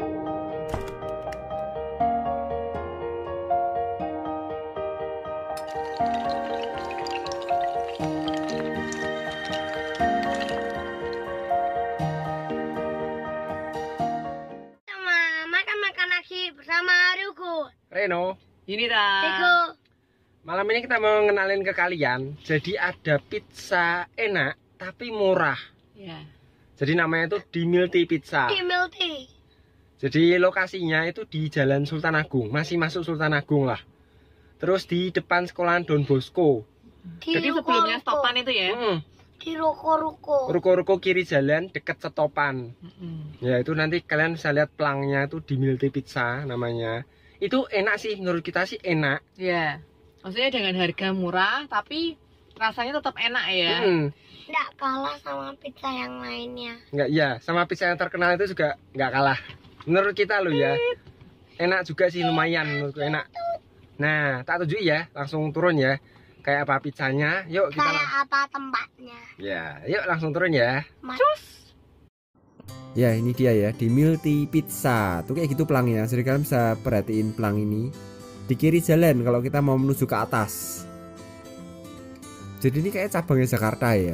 Bersama Ryugo, Reno, ini dah. Ryugo. Malam ini kita mau ngenalin ke kalian. Jadi ada pizza enak tapi murah. Ya. Jadi namanya itu di Milty Pizza. Di Milty. Jadi lokasinya itu di Jalan Sultan Agung, masih masuk Sultan Agung lah. Terus di depan sekolahan Don Bosco. Jadi sebelumnya stopan itu ya? Di ruko-ruko. Ruko-ruko kiri jalan deket stopan. Ya itu nanti kalian bisa lihat pelangnya itu di Milty Pizza namanya. Itu enak sih, menurut kita sih enak. Ya. Maksudnya dengan harga murah tapi rasanya tetap enak ya. Nggak kalah sama pizza yang lainnya. Nggak, ya sama pizza yang terkenal itu juga nggak kalah. Menurut kita loh ya. Enak juga sih, lumayan menurutku enak. Nah, tak tunjuk ya, langsung turun ya. Kayak apa pizzanya? Yuk kita Kayak apa tempatnya? Ya, yuk langsung turun ya. Cus. Ya, ini dia ya, di Milty Pizza. Tuh kayak gitu pelangnya. Jadi kalian bisa perhatiin pelang ini. Di kiri jalan kalau kita mau menuju ke atas. Jadi ini kayak cabangnya Jakarta ya.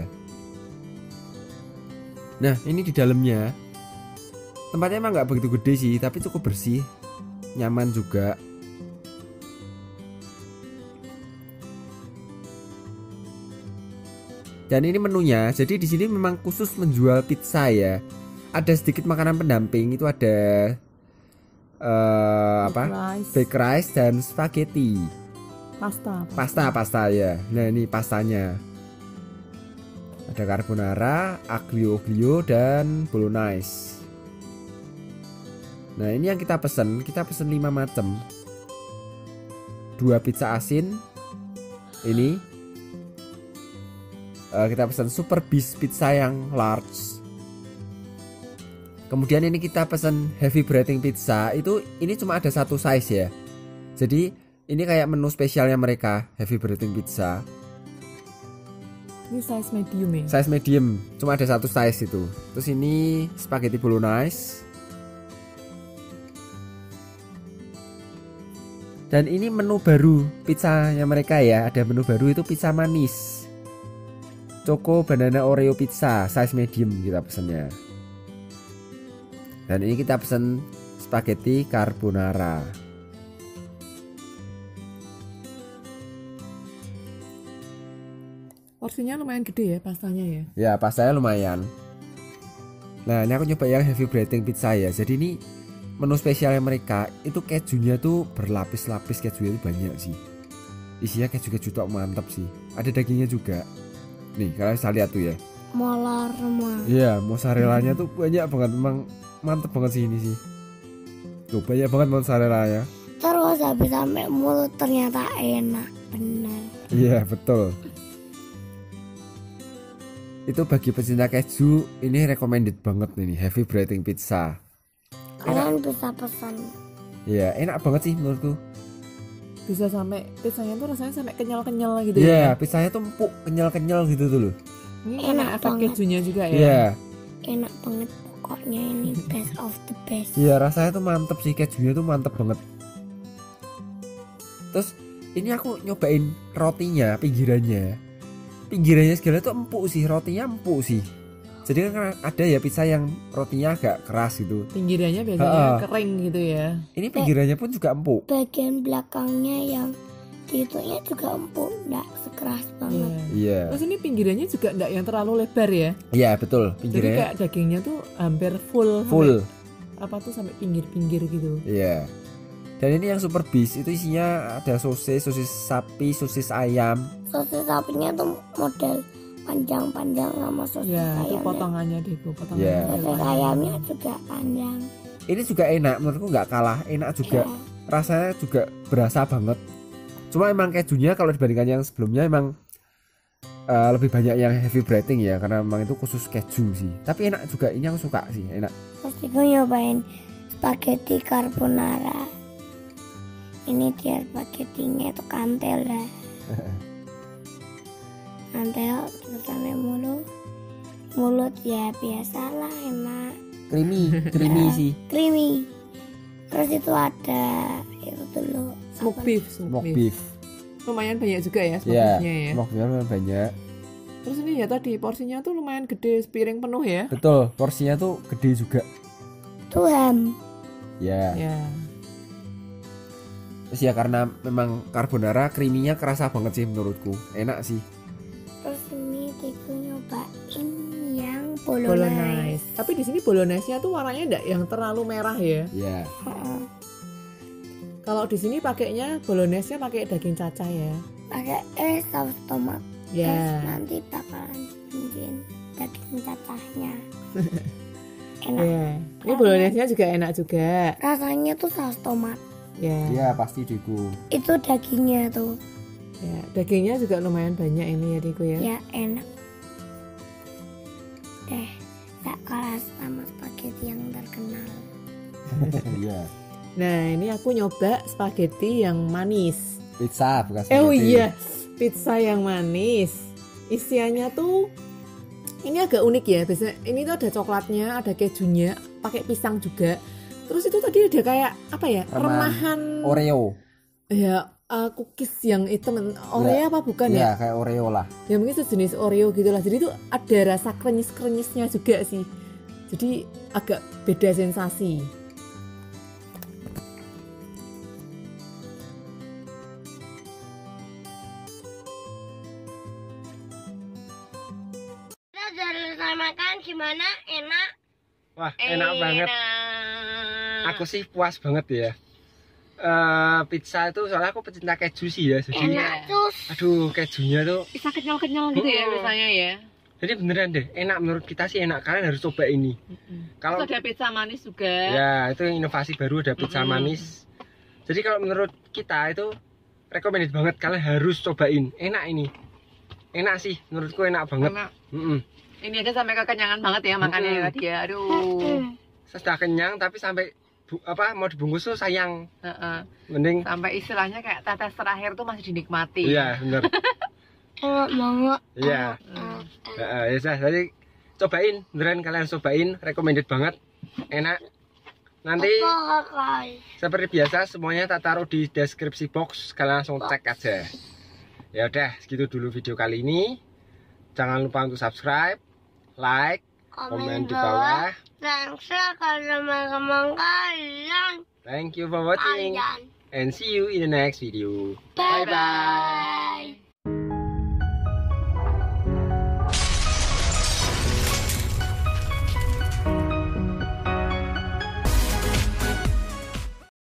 Nah, ini di dalamnya. Tempatnya emang nggak begitu gede sih, tapi cukup bersih. Nyaman juga. Dan ini menunya, jadi di sini memang khusus menjual pizza ya. Ada sedikit makanan pendamping, itu ada baked rice dan spaghetti. Pasta ya. Nah ini pastanya. Ada carbonara, aglio olio dan bolognese. Nah ini yang kita pesen 5 macam. 2 pizza asin. Ini. Kita pesan super beast pizza yang large. Kemudian ini kita pesan heavy breading pizza. Ini cuma ada satu size ya. Jadi ini kayak menu spesialnya mereka, heavy breading pizza. Ini size medium ya? Size medium, cuma ada satu size itu. Terus ini spaghetti bolognese. Dan ini menu baru pizzanya mereka ya. Ada menu baru itu pizza manis. Choco banana oreo pizza size medium kita pesennya. Dan ini kita pesen spaghetti carbonara. Porsinya lumayan gede ya pastanya ya? Ya pastanya lumayan. Nah ini aku nyoba yang heavy breading pizza ya. Jadi ini menu spesialnya mereka itu kejunya tuh berlapis-lapis, kejunya itu banyak sih. Isinya keju-keju tuh mantap sih. Ada dagingnya juga. Nih kalian bisa lihat tuh ya. Molar. Iya, mozzarellanya tuh banyak banget, memang mantep banget sih ini sih. Tuh banyak banget mozzarellanya. Terus habis sampai mulut ternyata enak, benar. Iya betul. Itu bagi pecinta keju ini recommended banget nih heavy breading pizza. Kalian bisa pesan. Iya enak banget sih menurutku. Bisa sampai pizzanya tuh rasanya sampai kenyal-kenyal gitu ya. ya. Pizzanya tuh empuk, kenyal-kenyal gitu tuh loh. Ini enak efek banget. kejunya juga ya. Iya. Enak banget pokoknya, ini best of the best. Iya rasanya tuh mantep sih, kejunya tuh mantep banget. Terus ini aku nyobain rotinya, pinggirannya segala tuh empuk sih, rotinya empuk sih. Jadi kan ada ya pizza yang rotinya agak keras gitu. Pinggirannya biasanya kering gitu ya. Ini pinggirannya pun juga empuk. Bagian belakangnya yang itunya juga empuk, enggak sekeras banget. Iya. Terus ini pinggirannya juga enggak yang terlalu lebar ya. Iya betul. Jadi Pinggirannya kayak dagingnya tuh hampir full. Sampai pinggir-pinggir gitu. Iya. Dan ini yang super beast itu isinya ada sosis sapi, sosis ayam. Sosis sapinya tuh model panjang-panjang sama sosis ya, ayamnya. Itu potongannya deh, potongannya. Sosis ayamnya juga panjang. Ini juga enak, menurutku nggak kalah, enak juga. Rasanya juga berasa banget. Cuma emang kejunya kalau dibandingkan yang sebelumnya emang lebih banyak yang heavy breading ya, karena memang itu khusus keju sih. Tapi enak juga, ini aku suka sih, enak. Terus aku nyobain spaghetti carbonara. Ini dia spaghettinya itu kantel lah. Kantel terus sampai mulut ya biasalah emak. Creamy sih. Creamy. Terus itu ada itu dulu Smoke apa? beef, Smoke beef. Lumayan banyak juga ya smoke Ya, beefnya ya. smoke beef lumayan banyak. Terus ini ya tadi porsinya tuh lumayan gede, sepiring penuh ya. Betul, porsinya tuh gede juga. Itu ham. Ya. Ya. Terus ya karena memang carbonara creamy-nya kerasa banget sih menurutku. Enak sih. Terus ini Tiku nyobain yang Bolognese. bolognese. Tapi di sini bolognese-nya tuh warnanya enggak yang terlalu merah ya. Ya. Heeh. Kalau di sini pakainya bolognese-nya pakai daging cacah ya. Pakai saus tomat. Ya. Terus nanti bakalan bikin daging cacahnya. Enak. Ya. Ini bolognese-nya juga enak juga. Rasanya tuh saus tomat. Ya. Ya pasti Diku. Itu dagingnya tuh. Ya, dagingnya juga lumayan banyak ini ya Diku ya. Ya enak. Tak kalah sama spaghetti yang terkenal. Iya. Nah, ini aku nyoba spaghetti yang manis. Pizza bukan Oh spaghetti. iya, pizza yang manis. Isiannya tuh ini agak unik ya. Biasanya ini tuh ada coklatnya, ada kejunya, pakai pisang juga. Terus itu tadi ada kayak apa ya? Remahan Oreo. ya, cookies yang hitam. Oreo apa bukan Iya, ya? kayak Oreo lah. Ya mungkin sejenis Oreo gitu lah. Jadi itu ada rasa krenyes-krenyesnya juga sih. Jadi agak beda sensasi. Kita sudah selesai makan, gimana? Enak? Wah, enak banget. Aku sih puas banget ya. Pizza itu soalnya aku pecinta keju sih ya. Jadi Enak terus. aduh, kejunya tuh Bisa kenyal-kenyal gitu ya misalnya ya. jadi beneran deh, enak menurut kita sih enak. Kalian harus coba ini. Kalau Terus ada pizza manis juga. ya itu yang inovasi baru, ada pizza manis. Jadi kalau menurut kita itu recommended banget, kalian harus cobain. Enak ini. Enak sih, menurutku enak banget. Enak. Mm-mm. Ini aja sampai kekenyangan banget ya makannya tadi ya. Aduh. Sudah kenyang tapi sampai mau dibungkus tuh sayang. Heeh. Mending Sampai istilahnya kayak tetes terakhir tuh masih dinikmati. iya, bener. Enak banget. Iya. Ya sudah, jadi cobain, beneran kalian harus cobain, recommended banget, enak. Nanti seperti biasa semuanya tak taruh di deskripsi box, kalian langsung cek aja. Ya udah, segitu dulu video kali ini. Jangan lupa untuk subscribe, like, komen di bawah. Dan share ke teman-teman kalian. Thank you for watching and see you in the next video. Bye-bye.